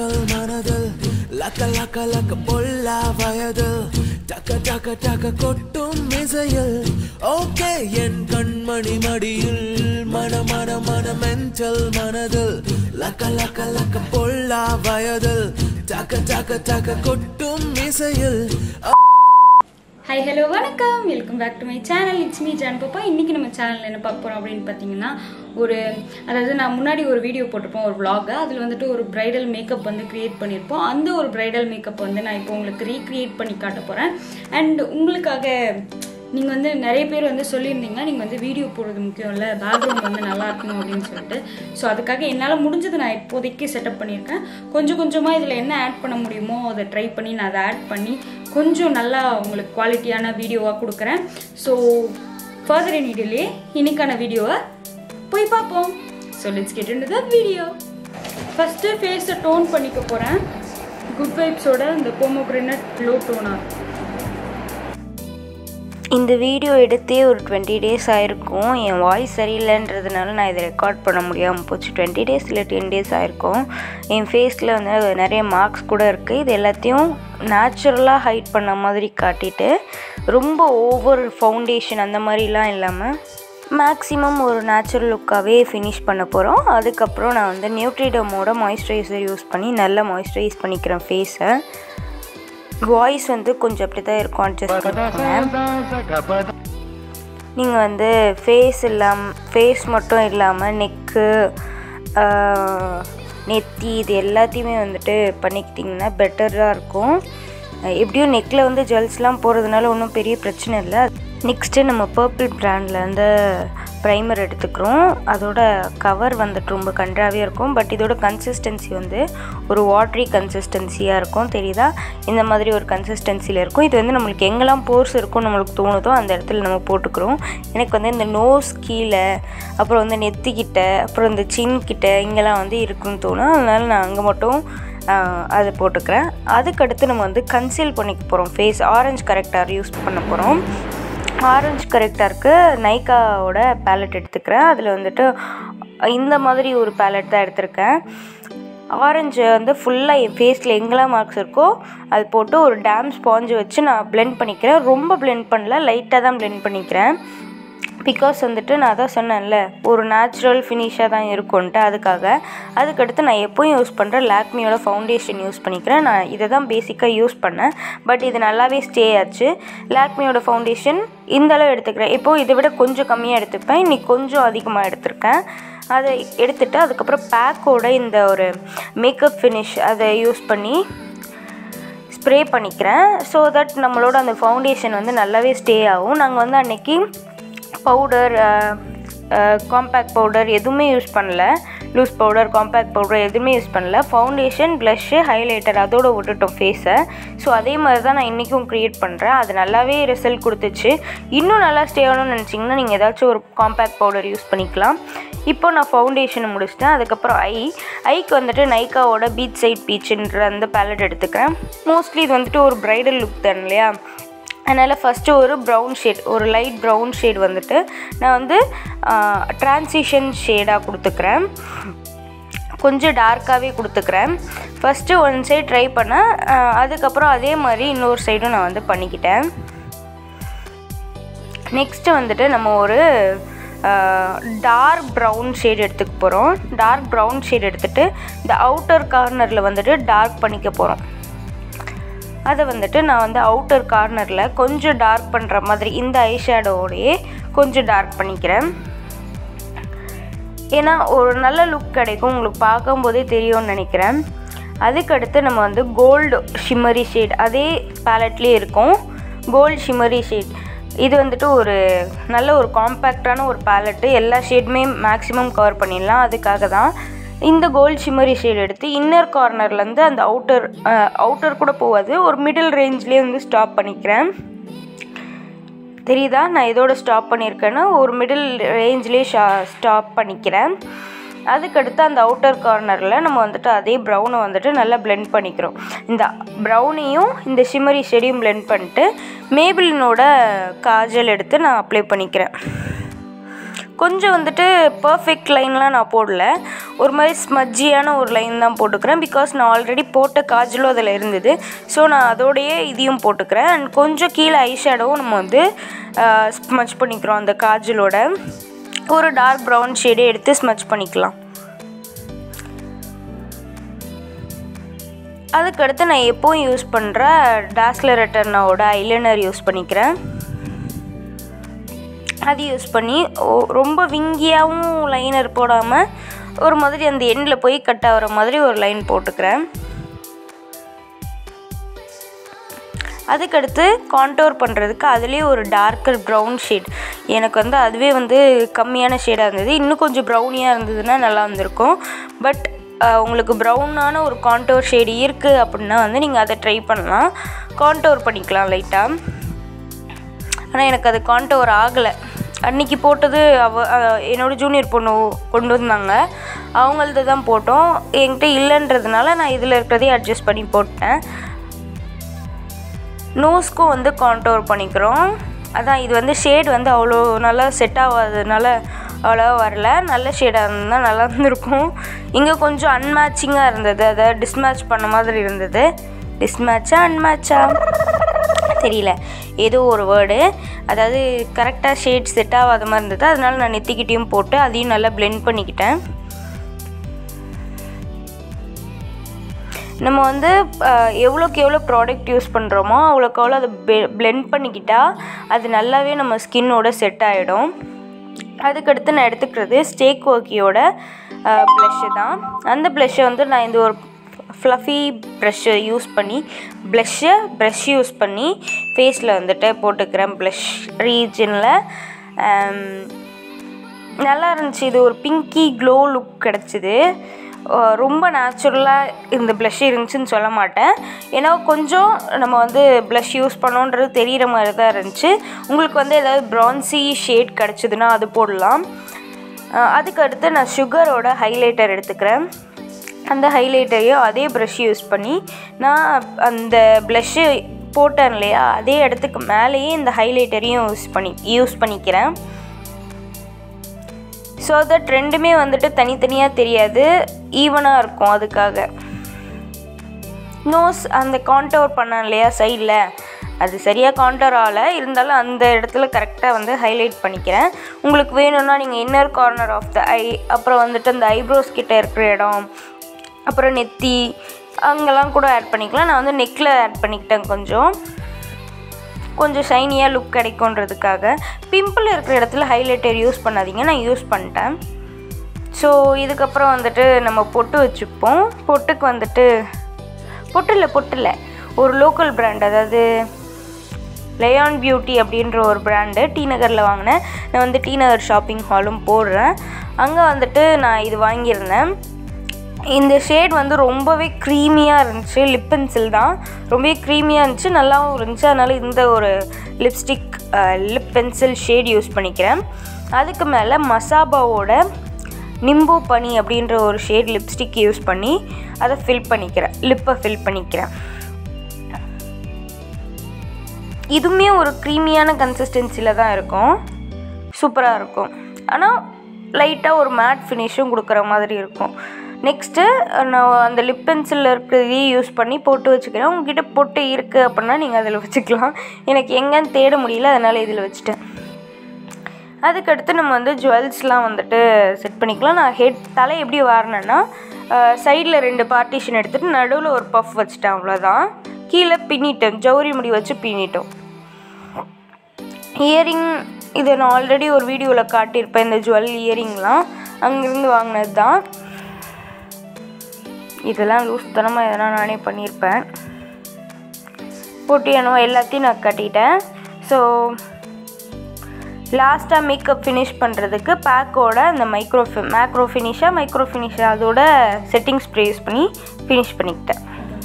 mental manadal laka laka laka polla vayadal taka taka taka kottum misayal okay en kanmani madiyil mana mana mana mental manadal laka laka laka polla vayadal taka taka taka kottum misayal. Hi, hello, Vanakam. Welcome back to my channel. It's me, Jan Papa. இன்னைக்கு நம்ம சேனல்ல என்ன பார்க்க போறோம் அப்படினு பாத்தீங்கன்னா அதாவது நான் முன்னாடி ஒரு வீடியோ போட்டுப்போம் ஒரு vlog. அதுல வந்துட்டு ஒரு bridal makeup வந்து கிரியேட் பண்ணிருப்போம். அந்த ஒரு bridal makeup வந்து நான் இப்போ உங்களுக்கு ரீக்ரியேட் பண்ணி காட்ட போறேன். And உங்களுக்காக நீங்க வந்து நிறைய பேர் வந்து சொல்லிருந்தீங்க நீங்க வந்து வீடியோ போடுறது முக்கியம் இல்ல பேக்ரவுண்ட் வந்து நல்லா இருக்கணும் அப்படினு சொல்லிட்டு சோ அதுக்காக என்னால முடிஞ்சது நான் இப்போதைக்கு செட்டப் பண்ணிருக்கேன் கொஞ்சம் கொஞ்சமா இதல என்ன ஆட் பண்ண முடியுமோ அத ட்ரை பண்ணி நான் அத ஆட் பண்ணி கொஞ்சம் நல்லா உங்களுக்கு குவாலிட்டியான வீடியோவா கொடுக்கிறேன் சோ further any delay இன்னைக்கான வீடியோவை போய் பாப்போம் so let's get into the video first face tone பண்ணிக்க போறேன் குட் வைப்ஸ் ஓட இந்த pomegranate glow toner இந்த வீடியோ எடுத்தே ஒரு 20 days ஆயிருக்கும் என் வாய்ஸ் சரியில்லைன்றதுனால நான் இதை ரெக்கார்ட் பண்ண முடியாமல் போச்சு 20 days இல்லை 10 days ஆயிருக்கும் என் ஃபேஸில் வந்து நிறைய மார்க்ஸ் கூட இருக்குது இது எல்லாத்தையும் நேச்சுரலாக ஹைட் பண்ண மாதிரி காட்டிட்டு ரொம்ப ஓவர் ஃபவுண்டேஷன் அந்த மாதிரிலாம் இல்லாமல் மேக்ஸிமம் ஒரு நேச்சுரல் லுக்காகவே ஃபினிஷ் பண்ண போகிறோம் அதுக்கப்புறம் நான் வந்து நியூட்ரிடமோட மாய்ஸ்சரைசர் யூஸ் பண்ணி நல்லா மாய்ஸ்சரைஸ் பண்ணிக்கிறேன் ஃபேஸை வாய்ஸ் வந்து கொஞ்சம் அப்படி தான் இருக்கும் அட்ஜஸ்ட் பண்ணிக்கோங்க நீங்கள் வந்து ஃபேஸ் மட்டும் இல்லாமல் நெக்கு நெத்தி இது எல்லாத்தையுமே வந்துட்டு பண்ணிக்கிட்டிங்கன்னா பெட்டராக இருக்கும் எப்படியும் நெக்கில் வந்து ஜெல்ஸ்லாம் போகிறதுனால ஒன்றும் பெரிய பிரச்சனை இல்லை நெக்ஸ்ட்டு நம்ம பர்பிள் பிராண்டில் அந்த ப்ரைமர் எடுத்துக்கிறோம் அதோட கவர் வந்துட்டு ரொம்ப கன்றாவே இருக்கும் பட் இதோட கன்சிஸ்டன்சி வந்து ஒரு வாட்டரி கன்சிஸ்டன்சியாக இருக்கும் தெரியுதா இந்த மாதிரி ஒரு கன்சிஸ்டன்சியில் இருக்கும் இது வந்து நம்மளுக்கு எங்கெல்லாம் போர்ஸ் இருக்கும் நம்மளுக்கு தோணுதோ அந்த இடத்துல நம்ம போட்டுக்கிறோம் எனக்கு வந்து இந்த நோஸ் கீழே அப்புறம் வந்து நெத்திக்கிட்ட அப்புறம் இந்த சின் கிட்ட இங்கெல்லாம் வந்து இருக்குன்னு தோணும் அதனால் நான் அங்கே மட்டும் அதை போட்டுக்கிறேன் அதுக்கடுத்து நம்ம வந்து கன்சீல் பண்ணிக்க போகிறோம் ஃபேஸ் ஆரஞ்சு கரெக்டாக யூஸ் பண்ண போகிறோம் ஆரஞ்சு கரெக்டாருக்கு நைக்காவோட பேலட் எடுத்துக்கிறேன் அதில் வந்துட்டு இந்த மாதிரி ஒரு பேலட் தான் எடுத்திருக்கேன் ஆரஞ்சு வந்து ஃபுல்லாக என் ஃபேஸில் எங்கெல்லாம் மார்க்ஸ் இருக்கோ அது போட்டு ஒரு டேம் ஸ்பாஞ்சு வச்சு நான் பிளெண்ட் பண்ணிக்கிறேன் ரொம்ப பிளெண்ட் பண்ணல லைட்டாக தான் பிளெண்ட் பண்ணிக்கிறேன் பிகாஸ் வந்துட்டு நான் தான் சொன்னேன்ல ஒரு நேச்சுரல் ஃபினிஷாக தான் இருக்கும்ன்ட்டு அதுக்கடுத்து நான் எப்போயும் யூஸ் பண்ணுறேன் லாக்மியோட ஃபவுண்டேஷன் யூஸ் பண்ணிக்கிறேன் நான் இதை தான் பேசிக்காக யூஸ் பண்ணேன் பட் இது நல்லாவே ஸ்டே ஆச்சு லாக்மியோட ஃபவுண்டேஷன் இந்தளவு எடுத்துக்கிறேன் இப்போது இதை விட கொஞ்சம் கம்மியாக எடுத்துப்பேன் இன்றைக்கி கொஞ்சம் அதிகமாக எடுத்திருக்கேன் அதை எடுத்துகிட்டு அதுக்கப்புறம் பேக்கோட இந்த ஒரு மேக்கப் ஃபினிஷ் அதை யூஸ் பண்ணி ஸ்ப்ரே பண்ணிக்கிறேன் ஸோ தட் நம்மளோட அந்த ஃபவுண்டேஷன் வந்து நல்லாவே ஸ்டே ஆகும் நாங்கள் வந்து அன்றைக்கி பவுடர் காம்பேக்ட் பவுடர் எதுவுமே யூஸ் பண்ணல லூஸ் பவுடர் காம்பேக்ட் பவுடர் எதுவுமே யூஸ் பண்ணல ஃபவுண்டேஷன் ப்ளஷ்ஷு ஹைலைட்டர் அதோடு விட்டுட்டோம் ஃபேஸை ஸோ அதே மாதிரி தான் நான் இன்றைக்கும் க்ரியேட் பண்ணுறேன் அது நல்லாவே ரிசல்ட் கொடுத்துச்சு இன்னும் நல்லா ஸ்டே ஆகணும்னு நினச்சிங்கன்னா நீங்கள் ஏதாச்சும் ஒரு காம்பேக்ட் பவுடர் யூஸ் பண்ணிக்கலாம் இப்போ நான் ஃபவுண்டேஷனை முடிச்சிட்டேன் அதுக்கப்புறம் ஐக்கு வந்துட்டு நைக்காவோட பீச் சைட் பீச்சுன்ற அந்த பேலட் எடுத்துக்கிறேன் மோஸ்ட்லி இது வந்துட்டு ஒரு ப்ரைடல் லுக் தான் இல்லையா அதனால் ஃபஸ்ட்டு ஒரு ப்ரௌன் ஷேட் ஒரு லைட் ப்ரௌன் ஷேட் வந்துட்டு நான் வந்து ட்ரான்சிஷன் ஷேடாக கொடுத்துக்கிறேன் கொஞ்சம் டார்க்காகவே கொடுத்துக்கிறேன் ஃபஸ்ட்டு ஒன் சைட் ட்ரை பண்ணேன் அதுக்கப்புறம் அதே மாதிரி இன்னொரு சைடும் நான் வந்து பண்ணிக்கிட்டேன் நெக்ஸ்ட்டு வந்துட்டு நம்ம ஒரு டார்க் ப்ரௌன் ஷேட் எடுத்துக்க போகிறோம் டார்க் ப்ரௌன் ஷேட் எடுத்துகிட்டு இந்த அவுட்டர் கார்னரில் வந்துட்டு டார்க் பண்ணிக்க போகிறோம் அதை வந்துட்டு நான் வந்து அவுட்டர் கார்னரில் கொஞ்சம் டார்க் பண்ணுற மாதிரி இந்த ஐ ஷேடோடையே கொஞ்சம் டார்க் பண்ணிக்கிறேன் ஏன்னா ஒரு நல்ல லுக் கிடைக்கும் உங்களுக்கு பார்க்கும்போதே தெரியும்னு நினைக்கிறேன் அதுக்கடுத்து நம்ம வந்து கோல்டு ஷிம்மரி ஷேட் அதே பேலட்லேயே இருக்கும் கோல்டு ஷிம்மரி ஷேட் இது வந்துட்டு ஒரு நல்ல ஒரு காம்பேக்டான ஒரு பேலட்டு எல்லா ஷேடுமே மேக்ஸிமம் கவர் பண்ணிடலாம் அதுக்காக தான் இந்த கோல்டு ஷிம்மரி ஷேட் எடுத்து இன்னர் கார்னர்லேருந்து அந்த அவுட்டர் கூட போகாது ஒரு மிடில் ரேஞ்ச்லேயே வந்து ஸ்டாப் பண்ணிக்கிறேன் தெரியுதா நான் இதோட ஸ்டாப் பண்ணியிருக்கேன்னா ஒரு மிடில் ரேஞ்ச்லேயே ஸ்டாப் பண்ணிக்கிறேன் அதுக்கடுத்து அந்த அவுட்டர் கார்னரில் நம்ம வந்துட்டு அதே ப்ரௌனை வந்துட்டு நல்லா பிளெண்ட் பண்ணிக்கிறோம் இந்த ப்ரௌனையும் இந்த ஷிம்மரி ஷேடையும் பிளெண்ட் பண்ணிட்டு மேபிளினோட காஜல் எடுத்து நான் அப்ளை பண்ணிக்கிறேன் கொஞ்சம் வந்துட்டு பர்ஃபெக்ட் லைன்லாம் நான் போடல ஒரு மாதிரி ஸ்மஜ்ஜியான ஒரு லைன் தான் போட்டுக்கிறேன். பிகாஸ் நான் ஆல்ரெடி போட்ட காஜலும் அதில் இருந்தது. ஸோ நான் அதோடையே இதையும் போட்டுக்கிறேன். அண்ட் கொஞ்சம் கீழே ஐ ஷேடோவும் நம்ம வந்து ஸ்மஜ் பண்ணிக்கிறோம். அந்த காஜலோட ஒரு டார்க் ப்ரௌன் ஷேடே எடுத்து ஸ்மஜ் பண்ணிக்கலாம். அதுக்கடுத்து நான் எப்போவும் யூஸ் பண்ணுற டாஸ்லர் ரெட்டர்னாவோட ஐலைனர் யூஸ் பண்ணிக்கிறேன். அது யூஸ் பண்ணி ரொம்ப விங்கியாகவும் லைனர் போடாமல் ஒரு மாதிரி அந்த எண்டில் போய் கட் ஆகிற மாதிரி ஒரு லைன் போட்டுக்கிறேன். அதுக்கடுத்து கான்டோர் பண்ணுறதுக்கு அதுலேயே ஒரு டார்க்கர் ப்ரௌன் ஷேட் எனக்கு வந்து அதுவே வந்து கம்மியான ஷேடாக இருந்தது. இன்னும் கொஞ்சம் ப்ரௌனியாக இருந்ததுன்னா நல்லா இருந்திருக்கும். பட் உங்களுக்கு ப்ரௌனான ஒரு கான்டோர் ஷேடு இருக்குது அப்படின்னா வந்து நீங்கள் அதை ட்ரை பண்ணலாம். கான்டோர் பண்ணிக்கலாம் லைட்டாக. ஆனால் எனக்கு அது கான்டோர் ஆகலை. அன்றைக்கி போட்டது என்னோடய ஜூனியர் பொண்ணு கொண்டு வந்தாங்க, அவங்களது தான் போட்டோம். என்கிட்ட இல்லைன்றதுனால நான் இதில் இருக்கிறதே அட்ஜஸ்ட் பண்ணி போட்டேன். நோஸ்க்கும் வந்து கான்டோர் பண்ணிக்கிறோம். அதான் இது வந்து ஷேட் வந்து அவ்வளோ நல்லா செட் ஆகாததுனால அவ்வளோவா வரல. நல்ல ஷேடாக இருந்தால் நல்லா இருந்திருக்கும். இங்கே கொஞ்சம் அன்மேட்சிங்காக இருந்தது, அதை டிஸ்மேட்ச் பண்ண மாதிரி இருந்தது. டிஸ்மேட்சா அன்மேட்சா தெரியல, ஏதோ ஒரு வேர்டு. அதாவது கரெக்டாக ஷேட் செட் ஆகாத மாதிரி இருந்தது. அதனால நான் நெத்திக்கிட்டையும் போட்டு அதையும் நல்லா பிளெண்ட் பண்ணிக்கிட்டேன். நம்ம வந்து எவ்வளோக்கு எவ்வளோ ப்ராடக்ட் யூஸ் பண்ணுறோமோ அவ்வளோக்கு அவ்வளோ அதை பிளெண்ட் பண்ணிக்கிட்டால் அது நல்லாவே நம்ம ஸ்கின்னோட செட் ஆகிடும். அதுக்கடுத்து நான் எடுத்துக்கிறது ஸ்டேக் ஒர்க்கியோட ப்ளஷ்ஷு தான். அந்த ப்ளஷ்ஷை வந்து நான் இந்த ஒரு ஃப்ளஃபி ப்ரஷ்ஷை யூஸ் பண்ணி ப்ரஷ் யூஸ் பண்ணி ஃபேஸில் வந்துட்டு போட்டுக்கிறேன். ப்ளஷ் ரீஜனில் நல்லா இருந்துச்சு. இது ஒரு பிங்கி க்ளோ லுக் கிடச்சிது. ரொம்ப நேச்சுரலாக இந்த ப்ளஷ் இருந்துச்சுன்னு சொல்ல மாட்டேன். ஏன்னா கொஞ்சம் நம்ம வந்து ப்ளஷ் யூஸ் பண்ணோன்றது தெரிகிற மாதிரி தான் இருந்துச்சு. உங்களுக்கு வந்து ஏதாவது ப்ரான்சி ஷேட் கிடச்சிதுன்னா அது போடலாம். அதுக்கடுத்து நான் சுகரோட ஹைலைட்டர் எடுத்துக்கிறேன். அந்த ஹைலைட்டரையும் அதே ப்ரஷ் யூஸ் பண்ணி நான் அந்த ப்ளஷ்ஷு போட்டேன் இல்லையா, அதே இடத்துக்கு மேலேயே இந்த ஹைலைட்டரையும் யூஸ் பண்ணிக்கிறேன். ஸோ தட் ரெண்டுமே வந்துட்டு தனித்தனியாக தெரியாது, ஈவனாக இருக்கும். அதுக்காக நோஸ் அந்த கான்டோர் பண்ணேன் இல்லையா சைடில், அது சரியாக கான்டோர் ஆகலை, இருந்தாலும் அந்த இடத்துல கரெக்டாக வந்து ஹைலைட் பண்ணிக்கிறேன். உங்களுக்கு வேணும்னா நீங்கள் inner corner of the eye, அப்புறம் வந்துட்டு அந்த ஐப்ரோஸ் கிட்டே இருக்கிற இடம், அப்புறம் நெத்தி அங்கெல்லாம் கூட ஆட் பண்ணிக்கலாம். நான் வந்து நெக்கில் ஆட் பண்ணிக்கிட்டேன். கொஞ்சம் ஷைனியாக லுக் கிடைக்குன்றதுக்காக. பிம்பிள் இருக்கிற இடத்துல ஹைலைட்டர் யூஸ் பண்ணாதீங்க, நான் யூஸ் பண்ணிட்டேன். ஸோ இதுக்கப்புறம் வந்துட்டு நம்ம பொட்டு வச்சுப்போம். பொட்டுக்கு வந்துட்டு பொட்டில் ஒரு லோக்கல் பிராண்ட், அதாவது லயான் பியூட்டி அப்படின்ற ஒரு பிராண்டு டி நகரில் வாங்கினேன். நான் வந்து டி நகர் ஷாப்பிங் ஹாலும் போடுறேன். அங்கே வந்துட்டு நான் இது வாங்கியிருந்தேன். இந்த ஷேட் வந்து ரொம்பவே க்ரீமியாக இருந்துச்சு. லிப் பென்சில் தான், ரொம்பவே க்ரீமியாக இருந்துச்சு, நல்லாவும் இருந்துச்சு. அதனால் இந்த ஒரு லிப் பென்சில் ஷேட் யூஸ் பண்ணிக்கிறேன். அதுக்கு மேலே மசாபாவோட நிம்பு பனி அப்படின்ற ஒரு ஷேட் லிப்ஸ்டிக் யூஸ் பண்ணி அதை லிப்பை ஃபில் பண்ணிக்கிறேன். இதுவுமே ஒரு க்ரீமியான கன்சிஸ்டன்சியில் தான் இருக்கும், சூப்பராக இருக்கும். ஆனால் லைட்டாக ஒரு மேட் ஃபினிஷும் கொடுக்குற மாதிரி இருக்கும். நெக்ஸ்ட்டு நான் அந்த லிப் பென்சிலில் இருக்கிறதையும் யூஸ் பண்ணி போட்டு வச்சுக்கிறேன். உங்ககிட்ட பொட்டு இருக்குது அப்படின்னா நீங்கள் அதில் வச்சுக்கலாம். எனக்கு எங்கேன்னு தேட முடியல, அதனால் இதில் வச்சுட்டேன். அதுக்கடுத்து நம்ம வந்து ஜுவல்ஸ்லாம் வந்துட்டு செட் பண்ணிக்கலாம். நான் தலை எப்படி வாரினேன்னா சைடில் 2 பார்ட்டிஷன் எடுத்துகிட்டு நடுவில் ஒரு பஃப் வச்சுட்டேன், அவ்வளோதான். கீழே பின்னிட்டேன், ஜவுரி முடி வச்சு பின்னிட்டோம். இயரிங் இதை நான் ஆல்ரெடி ஒரு வீடியோவில் காட்டியிருப்பேன். இந்த ஜுவல் இயரிங்லாம் அங்கேருந்து வாங்கினது தான். இதெல்லாம் லூஸ்தனமாக எதனால் நானே பண்ணியிருப்பேன். போட்டியானோ எல்லாத்தையும் நான் கட்டிட்டேன். ஸோ லாஸ்ட்டாக மேக்கப் ஃபினிஷ் பண்ணுறதுக்கு பேக்கோட அந்த மேக்ரோ ஃபினிஷாக அதோட செட்டிங் ஸ்ப்ரே யூஸ் பண்ணி ஃபினிஷ் பண்ணிக்கிட்டேன்.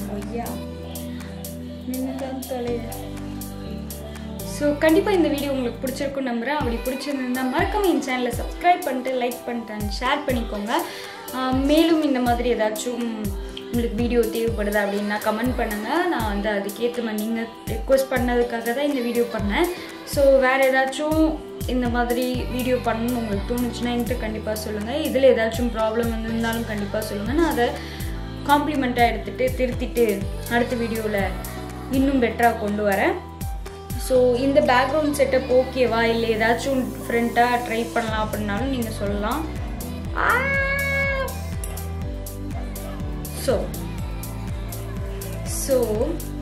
ஸோ கண்டிப்பாக இந்த வீடியோ உங்களுக்கு பிடிச்சிருக்குன்னு நம்புகிறேன். அப்படி பிடிச்சிருந்தா மறக்காம என் சேனலை சப்ஸ்கிரைப் பண்ணிட்டு லைக் பண்ணிட்டு அண்ட் ஷேர் பண்ணிக்கோங்க. மேலும் இந்த மாதிரி ஏதாச்சும் உங்களுக்கு வீடியோ தேவைப்படுதா அப்படின்னா கமெண்ட் பண்ணுங்கள். நான் வந்து அதுக்கேற்ற மாதிரி நீங்கள் ரெக்வஸ்ட் பண்ணதுக்காக தான் இந்த வீடியோ பண்ணேன். ஸோ வேறு ஏதாச்சும் இந்த மாதிரி வீடியோ பண்ணணும்னு உங்களுக்கு தோணுச்சுன்னா என்கிட்ட கண்டிப்பாக சொல்லுங்கள். இதில் ஏதாச்சும் ப்ராப்ளம் இருந்தாலும் கண்டிப்பாக சொல்லுங்கள். நான் அதை காம்ப்ளிமெண்ட்டாக எடுத்துகிட்டு திருத்திட்டு அடுத்த வீடியோவில் இன்னும் பெட்டராக கொண்டு வரேன். ஸோ இந்த பேக்ரவுண்ட் செட்டப் ஓகேவா இல்லை ஏதாச்சும் டிஃப்ரெண்ட்டாக ட்ரை பண்ணலாம் அப்படின்னாலும் நீங்கள் சொல்லலாம். ஸோ